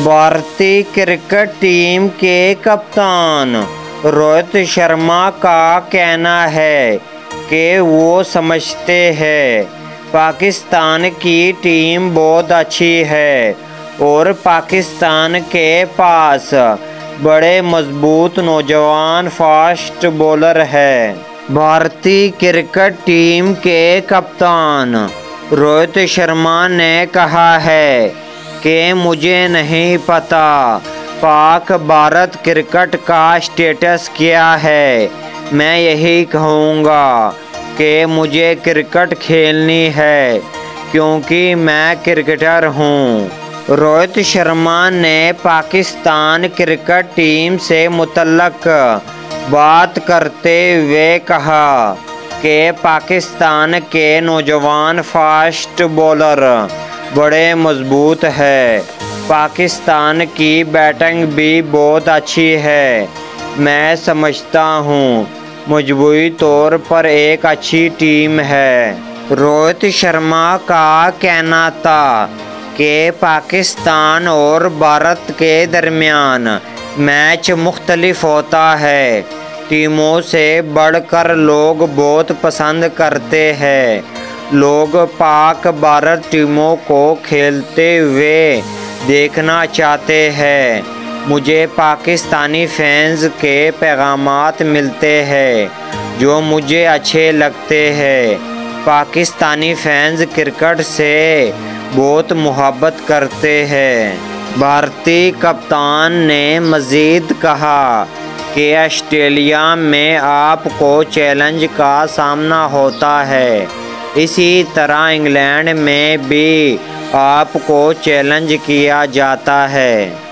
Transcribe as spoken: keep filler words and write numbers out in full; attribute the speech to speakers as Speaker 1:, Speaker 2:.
Speaker 1: भारतीय cricket team के कप्तान रोहित शर्मा का कहना है कि वो समझते हैं पाकिस्तान की टीम बहुत अच्छी है और पाकिस्तान के पास बड़े मजबूत नौजवान फास्ट बॉलर है। भारतीय क्रिकेट टीम के कप्तान रोहित शर्मा ने कहा है कि मुझे नहीं पता पाक भारत क्रिकेट का स्टेटस क्या है, मैं यही कहूँगा कि मुझे क्रिकेट खेलनी है क्योंकि मैं क्रिकेटर हूँ। रोहित शर्मा ने पाकिस्तान क्रिकेट टीम से मुतल्लक बात करते हुए कहा कि पाकिस्तान के नौजवान फास्ट बॉलर बड़े मजबूत है, पाकिस्तान की बैटिंग भी बहुत अच्छी है। मैं समझता हूँ मजबूरी तौर पर एक अच्छी टीम है। रोहित शर्मा का कहना था कि पाकिस्तान और भारत के दरमियान मैच मुख्तलिफ होता है, टीमों से बढ़कर लोग बहुत पसंद करते हैं। लोग पाक भारत टीमों को खेलते हुए देखना चाहते हैं। मुझे पाकिस्तानी फैंस के पैगामात मिलते हैं जो मुझे अच्छे लगते हैं। पाकिस्तानी फैंस क्रिकेट से बहुत मोहब्बत करते हैं। भारतीय कप्तान ने मज़ीद कहा कि ऑस्ट्रेलिया में आपको चैलेंज का सामना होता है, इसी तरह इंग्लैंड में भी आपको चैलेंज किया जाता है।